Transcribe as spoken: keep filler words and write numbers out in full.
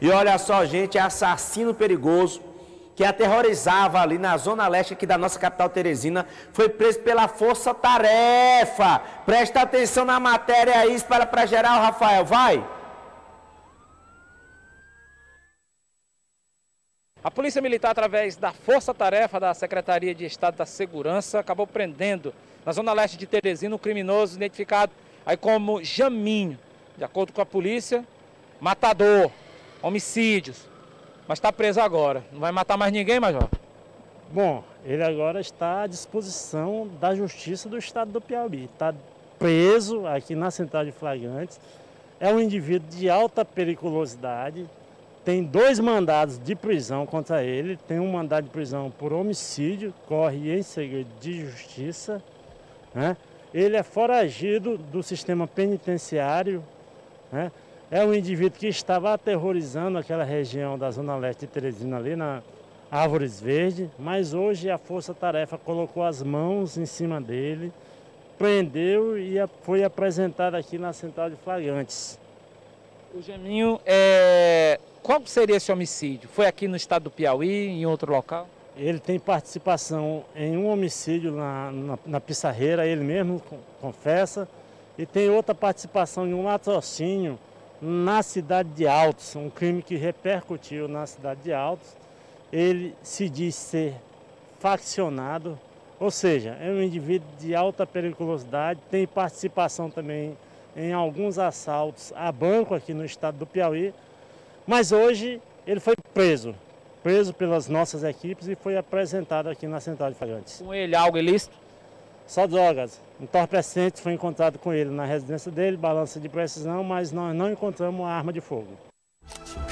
E olha só, gente, é assassino perigoso que aterrorizava ali na zona leste aqui da nossa capital Teresina, foi preso pela Força Tarefa. Presta atenção na matéria aí, espera para geral, Rafael, vai! A Polícia Militar, através da Força Tarefa da Secretaria de Estado da Segurança, acabou prendendo na zona leste de Teresina um criminoso identificado aí como Jaminho. De acordo com a polícia, matador, homicídios. Mas está preso agora. Não vai matar mais ninguém, Major? Bom, ele agora está à disposição da Justiça do Estado do Piauí. Está preso aqui na Central de Flagrantes. É um indivíduo de alta periculosidade. Tem dois mandados de prisão contra ele. Tem um mandado de prisão por homicídio, corre em segredo de justiça, né? Ele é foragido do sistema penitenciário, né? É um indivíduo que estava aterrorizando aquela região da Zona Leste de Teresina, ali na Árvores Verdes, mas hoje a Força Tarefa colocou as mãos em cima dele, prendeu e foi apresentado aqui na Central de Flagrantes. O Jaminho, é... qual seria esse homicídio? Foi aqui no estado do Piauí, em outro local? Ele tem participação em um homicídio na, na, na Pissarreira, ele mesmo confessa, e tem outra participação em um latrocínio na cidade de Altos, um crime que repercutiu na cidade de Altos. Ele se diz ser faccionado, ou seja, é um indivíduo de alta periculosidade, tem participação também em alguns assaltos a banco aqui no estado do Piauí, mas hoje ele foi preso, preso pelas nossas equipes e foi apresentado aqui na Central de Flagrantes. Com ele algo ilícito? Só drogas. Entorpecente foi encontrado com ele na residência dele, balança de precisão, mas nós não encontramos a arma de fogo.